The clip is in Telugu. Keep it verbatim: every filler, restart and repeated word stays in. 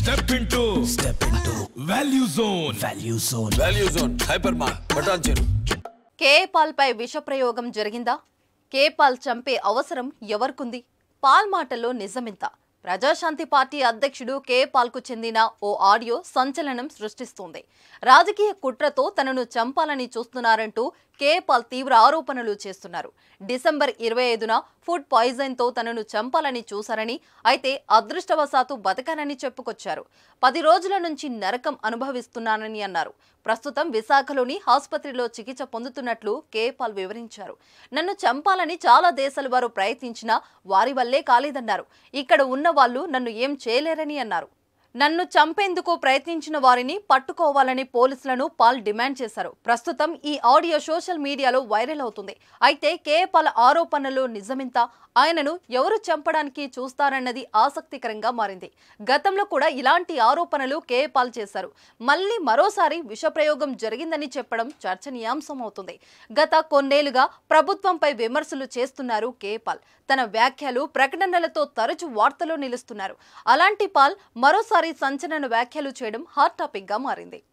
Step into Step into Value Zone Value Zone Value Zone Hypermart Patancheru కేపాల్ పై విష ప్రయోగం జరిగిందా? కేపాల్ చంపే అవసరం ఎవరికుంది? పాల్ మాటల్లో నిజమెంత? ప్రజాశాంతి పార్టీ అధ్యక్షుడు కేపాల్ కు చెందిన ఓ ఆడియో సంచలనం సృష్టిస్తుంది. రాజకీయ కుట్రతో తనను చంపాలని చూస్తున్నారంటూ కేపాల్ తీవ్ర ఆరోపణలు చేస్తున్నారు. డిసెంబర్ ఇరవై ఐదున ఫుడ్ పాయిజన్ తో తనను చంపాలని చూశారని, అయితే అదృష్టవశాత్తు బతకానని చెప్పుకొచ్చారు. పది రోజుల నుంచి నరకం అనుభవిస్తున్నానని అన్నారు. ప్రస్తుతం విశాఖలోని ఆసుపత్రిలో చికిత్స పొందుతున్నట్లు కేపాల్ వివరించారు. నన్ను చంపాలని చాలా దేశాల వారు ప్రయత్నించినా వారి వల్లే కాలేదన్నారు. ఇక్కడ ఉన్న వాళ్ళు నన్ను ఏం చేయలేరని అన్నారు. నన్ను చంపేందుకు ప్రయత్నించిన వారిని పట్టుకోవాలని పోలీసులను పాల్ డిమాండ్ చేశారు. ప్రస్తుతం ఈ ఆడియో సోషల్ మీడియాలో వైరల్ అవుతుంది. అయితే కేపాల్ ఆరోపణలు నిజమెంత? ఆయనను ఎవరు చంపడానికి చూస్తారన్నది ఆసక్తికరంగా మారింది. గతంలో కూడా ఇలాంటి ఆరోపణలు కేపాల్ చేశారు. మళ్ళీ మరోసారి విషప్రయోగం జరిగిందని చెప్పడం చర్చనీయాంశం అవుతుంది. గత కొన్నేళ్లుగా ప్రభుత్వంపై విమర్శలు చేస్తున్నారు కేపాల్. తన వ్యాఖ్యలు, ప్రకటనలతో తరచూ వార్తల్లో నిలుస్తున్నారు. అలాంటి పాల్ మరోసారి సంచలన వ్యాఖ్యలు చేయడం హాట్ టాపిక్ గా మారింది.